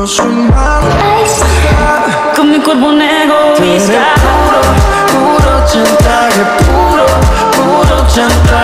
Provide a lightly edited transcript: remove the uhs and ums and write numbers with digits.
no soy malo. Con mi cuerpo un egoísta. Puro, puro chantaje, puro, puro chantaje.